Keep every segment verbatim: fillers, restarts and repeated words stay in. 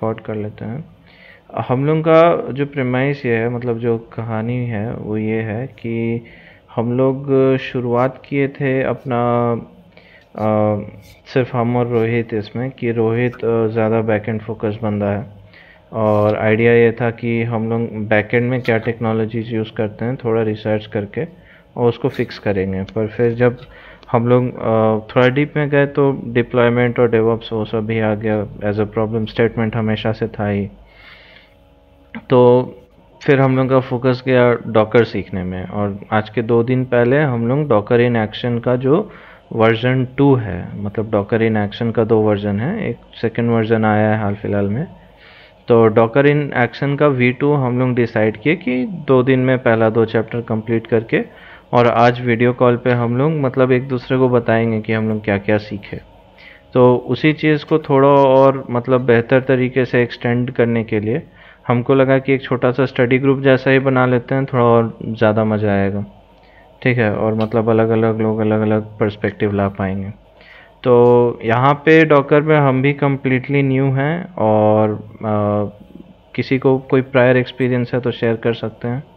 Record कर लेते हैं। हम लोग का जो प्रेमाइस ये है, मतलब जो कहानी है वो ये है कि हम लोग शुरुआत किए थे अपना आ, सिर्फ हम और रोहित इसमें, कि रोहित ज़्यादा बैकएंड फोकस बंदा है और आइडिया ये था कि हम लोग बैकएंड में क्या टेक्नोलॉजीज यूज़ करते हैं थोड़ा रिसर्च करके और उसको फिक्स करेंगे। पर फिर जब हम लोग थोड़ा डीप में गए तो डिप्लॉयमेंट और डेवऑप्स वो सब भी आ गया एज अ प्रॉब्लम स्टेटमेंट, हमेशा से था ही। तो फिर हम लोग का फोकस गया डॉकर सीखने में, और आज के दो दिन पहले हम लोग डॉकर इन एक्शन का जो वर्जन टू है, मतलब डॉकर इन एक्शन का दो वर्जन है, एक सेकेंड वर्जन आया है हाल फिलहाल में। तो डॉकर इन एक्शन का वी टू हम लोग डिसाइड किए कि दो दिन में पहला दो चैप्टर कंप्लीट करके, और आज वीडियो कॉल पे हम लोग मतलब एक दूसरे को बताएंगे कि हम लोग क्या क्या सीखे। तो उसी चीज़ को थोड़ा और मतलब बेहतर तरीके से एक्सटेंड करने के लिए हमको लगा कि एक छोटा सा स्टडी ग्रुप जैसा ही बना लेते हैं, थोड़ा और ज़्यादा मज़ा आएगा। ठीक है, और मतलब अलग अलग लोग अलग अलग पर्सपेक्टिव ला पाएंगे। तो यहाँ पे डॉकर में हम भी कम्प्लीटली न्यू हैं, और आ, किसी को कोई प्रायर एक्सपीरियंस है तो शेयर कर सकते हैं।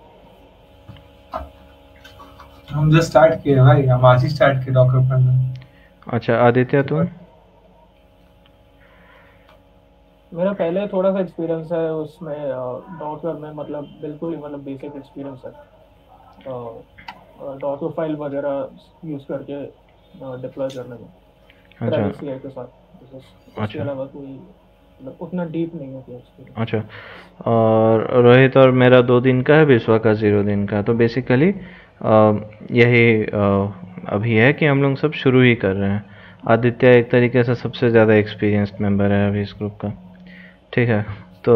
हम जस्ट स्टार्ट किए भाई, हम आज ही स्टार्ट किए डॉकर पढ़ना। अच्छा आदित्य तुम? मेरा पहले थोड़ा सा एक्सपीरियंस है उसमें डॉकर में, मतलब बिल्कुल ही मतलब बेसिक एक्सपीरियंस है डॉकर फाइल वगैरह यूज़ करके डिप्लॉय करने में अच्छा प्राइवेसी है के साथ। उसके अच्छा अलावा कोई मतलब उतना डीप नहीं है एक्सपीरियंस। अच्छा। और रोहित और मेरा दो दिन का है, विश्वा का ज़ीरो दिन का। तो बेसिकली यही अ, अभी है कि हम लोग सब शुरू ही कर रहे हैं। आदित्य एक तरीके से सबसे ज़्यादा एक्सपीरियंस्ड मेंबर है अभी इस ग्रुप का। ठीक है, तो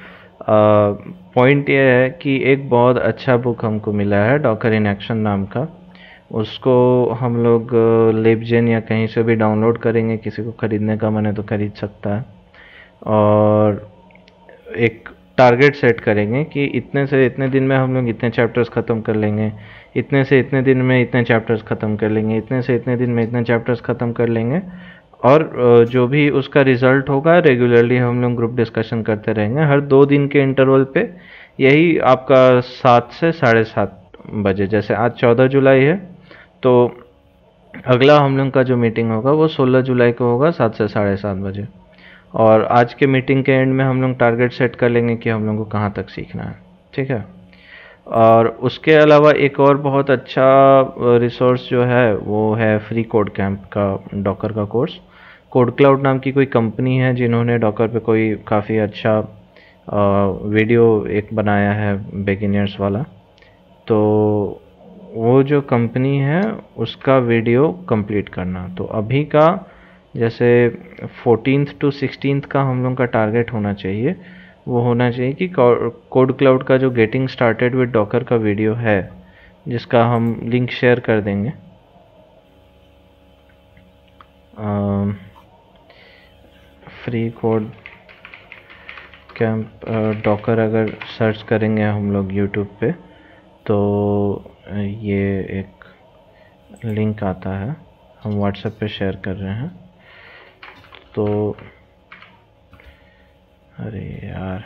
पॉइंट ये है कि एक बहुत अच्छा बुक हमको मिला है डॉकर इन एक्शन नाम का। उसको हम लोग लेबजेन या कहीं से भी डाउनलोड करेंगे, किसी को ख़रीदने का मन है तो ख़रीद सकता है। और एक टारगेट सेट करेंगे कि इतने से इतने दिन में हम लोग इतने चैप्टर्स ख़त्म कर लेंगे, इतने से इतने दिन में इतने चैप्टर्स ख़त्म कर लेंगे, इतने से इतने दिन में इतने चैप्टर्स ख़त्म कर लेंगे। और जो भी उसका रिज़ल्ट होगा रेगुलरली हम लोग ग्रुप डिस्कशन करते रहेंगे हर दो दिन के इंटरवल पे। यही आपका सात से साढ़े सात बजे, जैसे आज चौदह जुलाई है तो अगला हम लोग का जो मीटिंग होगा वो सोलह जुलाई को होगा सात से साढ़े सात बजे। और आज के मीटिंग के एंड में हम लोग टारगेट सेट कर लेंगे कि हम लोग को कहाँ तक सीखना है। ठीक है, और उसके अलावा एक और बहुत अच्छा रिसोर्स जो है वो है फ्री कोड कैंप का डॉकर का कोर्स। कोड क्लाउड नाम की कोई कंपनी है जिन्होंने डॉकर पे कोई काफ़ी अच्छा वीडियो एक बनाया है बिगिनर्स वाला। तो वो जो कंपनी है उसका वीडियो कंप्लीट करना, तो अभी का जैसे फोर्टीन्थ टू सिक्सटीन्थ का हम लोग का टारगेट होना चाहिए, वो होना चाहिए कि कोड क्लाउड का जो गेटिंग स्टार्टेड विद डॉकर का वीडियो है, जिसका हम लिंक शेयर कर देंगे। फ्री कोड कैंप डॉकर अगर सर्च करेंगे हम लोग यूट्यूब पे तो ये एक लिंक आता है, हम व्हाट्सएप पे शेयर कर रहे हैं। तो अरे यार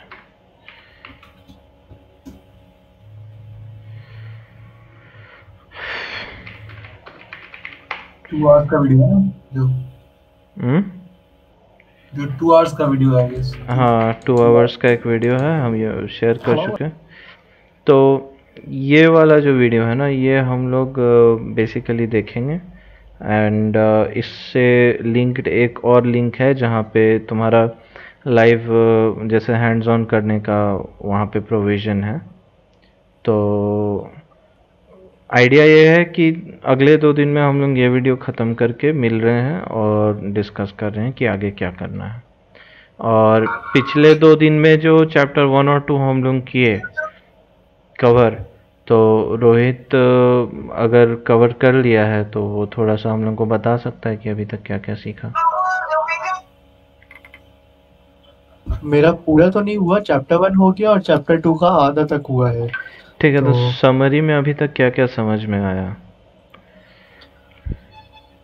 टू आवर्स का वीडियो है जो हम्म जो टू आवर्स का वीडियो है गेस। हाँ, टू आवर्स का एक वीडियो है, हम ये शेयर कर चुके हैं। तो ये वाला जो वीडियो है ना, ये हम लोग बेसिकली देखेंगे। एंड uh, इससे लिंक्ड एक और लिंक है जहाँ पे तुम्हारा लाइव uh, जैसे हैंड्स ऑन करने का वहाँ पे प्रोविज़न है। तो आइडिया ये है कि अगले दो दिन में हम लोग ये वीडियो ख़त्म करके मिल रहे हैं और डिस्कस कर रहे हैं कि आगे क्या करना है। और पिछले दो दिन में जो चैप्टर वन और टू हम लोग किए कवर, तो रोहित अगर कवर कर लिया है तो वो थोड़ा सा हम लोग को बता सकता है कि अभी तक क्या क्या सीखा। मेरा पूरा तो नहीं हुआ, चैप्टर वन हो गया और चैप्टर टू का आधा तक हुआ है। ठीक है, तो तो समरी में अभी तक क्या क्या समझ में आया?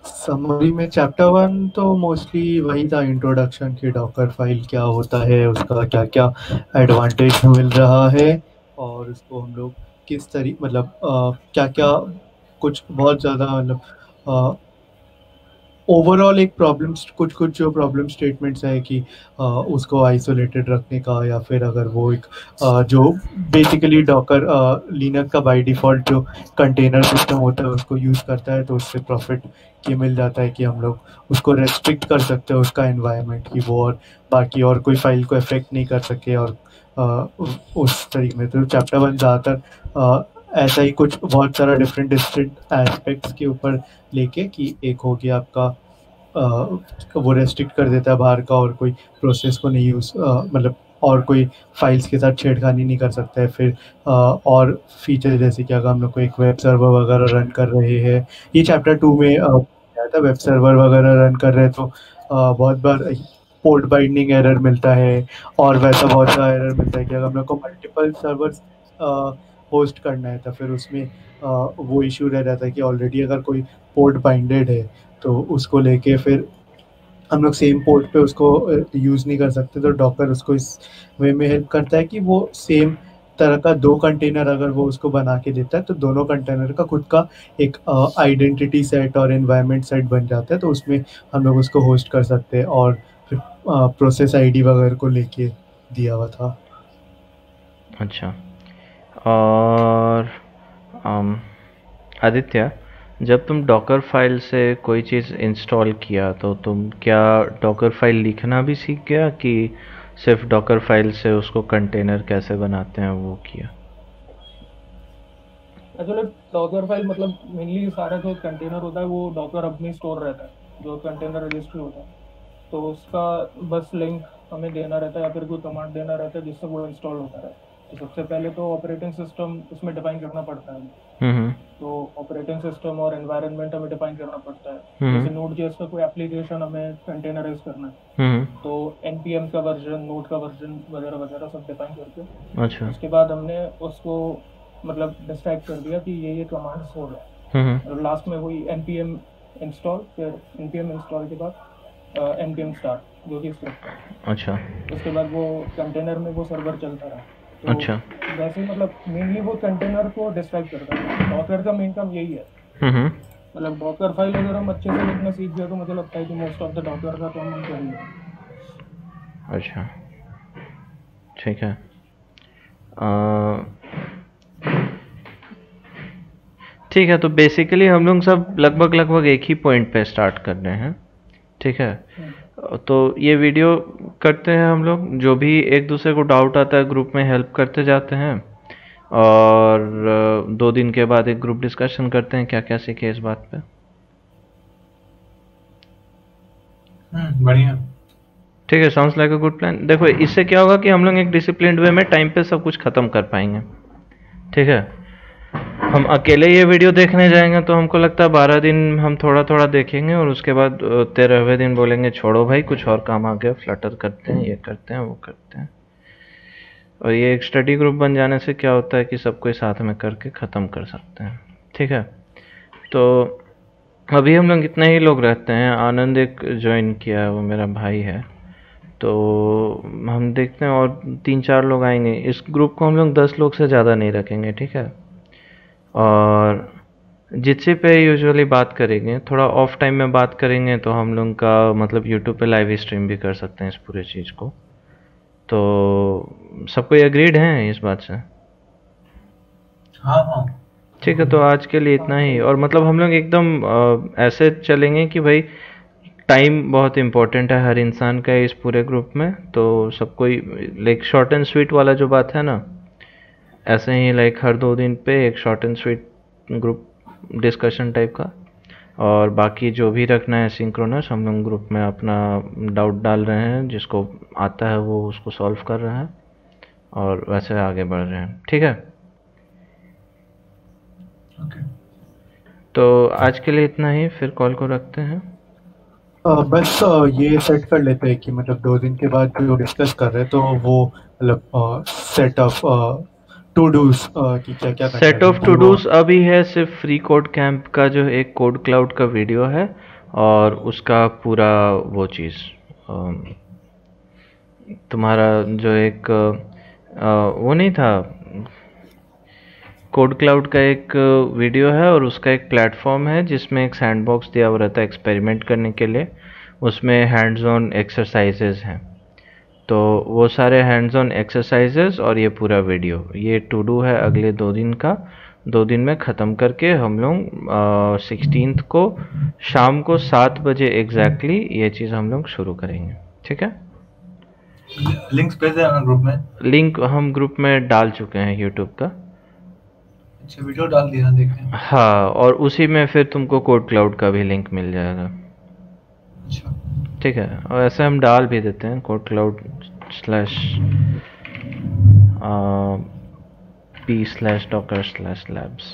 समरी में चैप्टर वन तो मोस्टली वही था, इंट्रोडक्शन की डॉकर फाइल क्या होता है, उसका क्या क्या एडवांटेज मिल रहा है, और उसको हम लोग किस तरी मतलब अ, क्या क्या कुछ बहुत ज़्यादा मतलब ओवरऑल एक प्रॉब्लम्स कुछ कुछ जो प्रॉब्लम स्टेटमेंट्स है कि अ, उसको आइसोलेटेड रखने का, या फिर अगर वो एक अ, जो बेसिकली डॉकर लिनक्स का बाय डिफ़ॉल्ट जो कंटेनर सिस्टम होता है उसको यूज़ करता है, तो उससे प्रॉफिट ये मिल जाता है कि हम लोग उसको रेस्ट्रिक्ट कर सकते हैं उसका एनवायरनमेंट की वो, और बाकी और कोई फाइल को अफेक्ट नहीं कर सके, और अ, उ- उस तरीके में तो चैप्टर वन ज़्यादातर अ, ऐसा ही कुछ बहुत सारा डिफरेंट डिफरेंट एस्पेक्ट्स के ऊपर लेके कि एक हो गया आपका अ, वो रेस्ट्रिक्ट कर देता है बाहर का, और कोई प्रोसेस को नहीं यूज़ मतलब और कोई फाइल्स के साथ छेड़खानी नहीं कर सकता है। फिर अ, और फीचर जैसे कि अगर हम लोग को एक वेब सर्वर वगैरह रन कर रहे हैं, ये चैप्टर टू में अ, आया था, वेब सर्वर वगैरह रन कर रहे हैं तो अ, बहुत बार पोर्ट बाइंडिंग एरर मिलता है, और वैसा बहुत सा एरर मिलता है कि अगर हम लोग को मल्टीपल सर्वर्स होस्ट करना है तो फिर उसमें अ, वो इशू रह जाता है कि ऑलरेडी अगर कोई पोर्ट बाइंडेड है तो उसको लेके फिर हम लोग सेम पोर्ट पे उसको यूज़ नहीं कर सकते, तो डॉकर उसको इस वे में हेल्प करता है कि वो सेम तरह का दो कंटेनर अगर वो उसको बना के देता है तो दोनों कंटेनर का खुद का एक आइडेंटिटी सेट और एनवायरनमेंट सेट बन जाता है, तो उसमें हम लोग उसको होस्ट कर सकते हैं, और फिर प्रोसेस आईडी वगैरह को लेके दिया हुआ था। अच्छा। और अम, आदित्य, जब तुम डॉकर फाइल से कोई चीज़ इंस्टॉल किया तो तुम क्या डॉकर फाइल लिखना भी सीख गया कि सिर्फ डॉकर फाइल से उसको कंटेनर कैसे बनाते हैं वो किया? एक्चुअली डॉकर फाइल मतलब मेनली सारा जो कंटेनर होता है वो डॉकर अपनी स्टोर रहता है, जो कंटेनर रजिस्ट्री होता है, तो उसका बस लिंक हमें देना रहता है या फिर कोई कमांड देना रहता है जिससे वो इंस्टॉल होता है। तो सबसे पहले तो ऑपरेटिंग सिस्टम उसमें डिफाइन करना पड़ता है, हम्म तो ऑपरेटिंग सिस्टम और एनवायरनमेंट हमें डिफाइन करना पड़ता है। हम्म जैसे नोड जेएस का कोई एप्लीकेशन हमें कंटेनराइज करना है, हम्म तो एनपीएम का वर्जन, नोड का वर्जन वगैरह वगैरह सब डिफाइन करके अच्छा। उसके बाद हमने उसको मतलब डिस्क्राइब कर दिया कि ये ये कमांड्स हो गए, हम्म और लास्ट में वही npm इंस्टॉल, फिर npm इंस्टॉल के बाद npm स्टार्ट जो कि स्क्रिप्ट है, अच्छा उसके बाद वो कंटेनर में वो सर्वर चलता रहा। तो अच्छा। वैसे ही मतलब मेनली वो कंटेनर को डिस्क्राइब करता है, डॉकर का मेन काम यही है। हम्म मतलब डॉकर फाइल अगर हम अच्छे से लिखना सीख गए तो मुझे लगता है कि मोस्ट ऑफ द डॉकर का काम हम कर ही लेंगे। अच्छा, ठीक है। अ, ठीक है, तो बेसिकली हम लोग सब लगभग लगभग एक ही पॉइंट पे स्टार्ट कर रहे हैं, ठीक है। तो ये वीडियो करते हैं हम लोग, जो भी एक दूसरे को डाउट आता है ग्रुप में हेल्प करते जाते हैं, और अ, दो दिन के बाद एक ग्रुप डिस्कशन करते हैं क्या क्या सीखे इस बात पे। हम्म बढ़िया। ठीक है, sounds like a good plan. देखो, इससे क्या होगा कि हम लोग एक डिसिप्लिन्ड वे में टाइम पे सब कुछ ख़त्म कर पाएंगे, ठीक है। हम अकेले ये वीडियो देखने जाएंगे तो हमको लगता है बारह दिन हम थोड़ा थोड़ा देखेंगे, और उसके बाद तेरहवें दिन बोलेंगे छोड़ो भाई कुछ और काम आ गया, फ्लटर करते हैं, ये करते हैं, वो करते हैं। और ये एक स्टडी ग्रुप बन जाने से क्या होता है कि सब कोई साथ में करके ख़त्म कर सकते हैं, ठीक है। तो अभी हम लोग इतने ही लोग रहते हैं। आनंद एक ज्वाइन किया है, वो मेरा भाई है, तो हम देखते हैं और तीन चार लोग आएंगे। इस ग्रुप को हम लोग दस लोग से ज़्यादा नहीं रखेंगे, ठीक है। और जिससे पे यूजुअली बात करेंगे, थोड़ा ऑफ टाइम में बात करेंगे, तो हम लोग का मतलब यूट्यूब पे लाइव स्ट्रीम भी कर सकते हैं इस पूरे चीज़ को। तो सब कोई एग्रीड हैं इस बात से? हाँ हाँ ठीक है, तो आज के लिए इतना हाँ ही। सही और है। मतलब हम लोग एकदम अ, ऐसे चलेंगे कि भाई टाइम बहुत इम्पोर्टेंट है हर इंसान का इस पूरे ग्रुप में, तो सब कोई लाइक शॉर्ट एंड स्वीट वाला जो बात है ना, ऐसे ही लाइक हर दो दिन पे एक short and sweet group discussion type का। और बाकी जो भी रखना है सिंक्रोनस, हम लोग ग्रुप में अपना डाउट डाल रहे हैं, जिसको आता है वो उसको सॉल्व कर रहा है, और वैसे आगे बढ़ रहे हैं, ठीक है। ओके। तो आज के लिए इतना ही, फिर कॉल को रखते हैं। अ, बस अ, ये सेट कर लेते हैं कि मतलब दो दिन के बाद जो डिस्कस कर रहे हैं तो वो मतलब सेट ऑफ टू डूज कि क्या क्या करना सेट है ऑफ जिनकी टू वो। डूज अभी है सिर्फ फ्री कोड कैंप का जो एक कोड क्लाउड का वीडियो है, और उसका पूरा वो चीज़ तुम्हारा जो एक वो नहीं था, कोड क्लाउड का एक वीडियो है और उसका एक प्लेटफॉर्म है जिसमें एक सैंडबॉक्स दिया हुआ रहता है एक्सपेरिमेंट करने के लिए। उसमें हैंड्स ऑन एक्सरसाइजेज हैं, तो वो सारे हैंड्स ऑन एक्सरसाइजेज और ये पूरा वीडियो, ये टू डू है अगले दो दिन का। दो दिन में ख़त्म करके हम लोग सिक्सटीन्थ को शाम को सात बजे एग्जैक्टली ये चीज़ हम लोग शुरू करेंगे। ठीक है, लिंक्स भेज देना ग्रुप में। लिंक हम ग्रुप में डाल चुके हैं यूट्यूब का। अच्छा, वीडियो डाल दिया, देखें। हाँ, और उसी में फिर तुमको कोड क्लाउड का भी लिंक मिल जाएगा। अच्छा, ठीक है, और ऐसे हम डाल भी देते हैं code cloud slash P slash docker slash labs.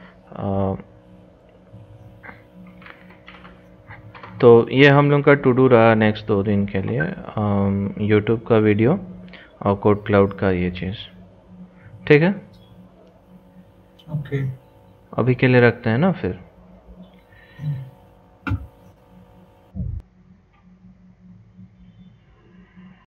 तो ये हम लोग का टू डू रहा नेक्स्ट दो दिन के लिए, यूट्यूब का वीडियो और कोड क्लाउड का ये चीज़। ठीक है, ओके, अभी के लिए रखते हैं ना फिर।